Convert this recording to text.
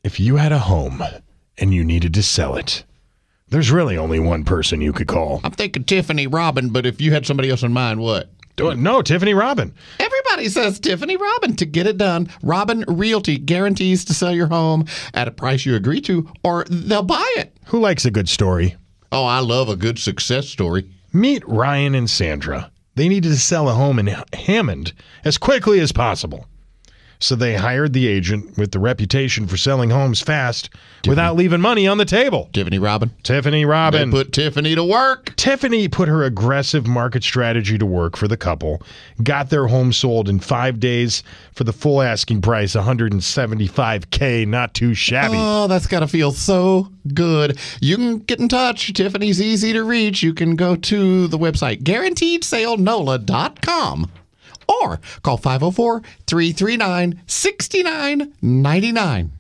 if you had a home and you needed to sell it, there's really only one person you could call. I'm thinking Tiffani Robin, but if you had somebody else in mind, what? No, Tiffani Robin. Everybody says Tiffani Robin to get it done. Robin Realty guarantees to sell your home at a price you agree to, or they'll buy it. Who likes a good story? Oh, I love a good success story. Meet Ryan and Sandra. They needed to sell a home in Hammond as quickly as possible. So they hired the agent with the reputation for selling homes fast without leaving money on the table. Tiffani Robin. Tiffani Robin. They put Tiffani to work. Tiffani put her aggressive market strategy to work for the couple, got their home sold in 5 days for the full asking price, $175K, not too shabby. Oh, that's got to feel so good. You can get in touch. Tiffani's easy to reach. You can go to the website, guaranteedsalenola.com. Or call 504-339-6999.